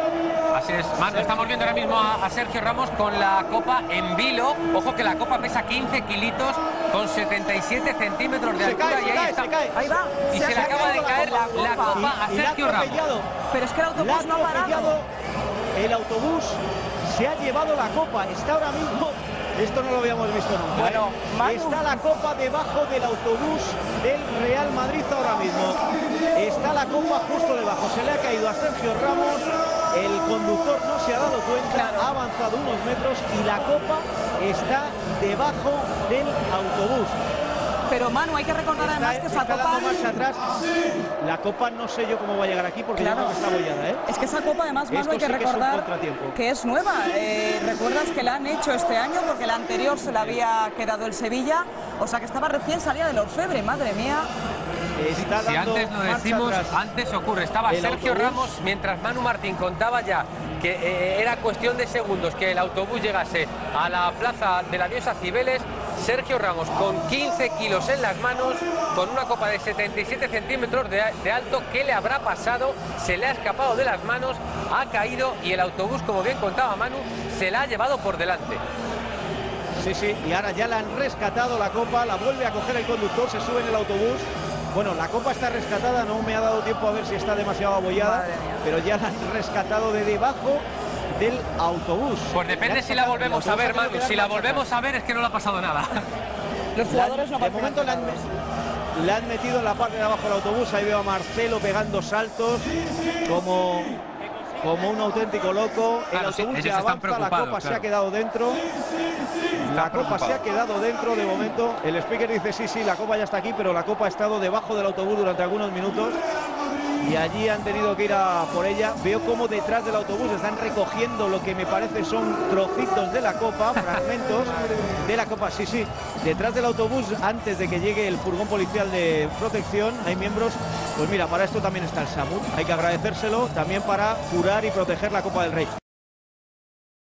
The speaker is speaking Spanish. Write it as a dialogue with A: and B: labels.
A: Así es, Manu, estamos viendo ahora mismo a Sergio Ramos con la copa en vilo. Ojo que la copa pesa 15 kilitos con 77 centímetros de altura. Y ahí está.
B: Ahí va.
A: Y se le acaba de caer la copa a Sergio Ramos.
B: Pero es que el autobús no ha parado.
C: El autobús se ha llevado la copa. Está ahora mismo... Esto no lo habíamos visto nunca.
B: Bueno, Manu.
C: Está la copa debajo del autobús del Real Madrid ahora mismo. Está la copa justo debajo. Se le ha caído a Sergio Ramos. El conductor no se ha dado cuenta. Ha avanzado unos metros y la copa está debajo del autobús.
B: Pero Manu, hay que recordar además que esa copa...
C: marcha atrás. La copa no sé yo cómo va a llegar aquí porque yo creo que está abollada, ¿eh?
B: Es que esa copa además, Manu, hay que recordar que es nueva. Recuerdas que la han hecho este año porque la anterior se la había quedado el Sevilla. O sea que estaba recién salida del orfebre, madre mía.
A: Si antes lo decimos, antes ocurre. Estaba Sergio Ramos mientras Manu Martín contaba ya que era cuestión de segundos que el autobús llegase a la plaza de la Diosa Cibeles. Sergio Ramos con 15 kilos en las manos, con una copa de 77 centímetros de alto. ¿Qué le habrá pasado? Se le ha escapado de las manos, ha caído y el autobús, como bien contaba Manu, se la ha llevado por delante.
C: Sí, sí, y ahora ya la han rescatado la copa, la vuelve a coger el conductor, se sube en el autobús. Bueno, la copa está rescatada, no me ha dado tiempo a ver si está demasiado abollada, pero ya la han rescatado de debajo del autobús.
A: Pues depende si la volvemos a ver, Manu. Si la volvemos a ver es que no le ha pasado nada.
B: Los jugadores no
C: de momento la han metido en la parte de abajo del autobús. Ahí veo a Marcelo pegando saltos como un auténtico loco. El autobús ya avanza, la copa se ha quedado dentro. La copa se ha quedado dentro de momento. El speaker dice sí, la copa ya está aquí, pero la copa ha estado debajo del autobús durante algunos minutos. Y allí han tenido que ir a por ella. Veo como detrás del autobús están recogiendo lo que me parece son trocitos de la copa, fragmentos de la copa. Sí, detrás del autobús, antes de que llegue el furgón policial de protección, hay miembros. Pues mira, para esto también está el SAMUR. Hay que agradecérselo también para curar y proteger la Copa del Rey.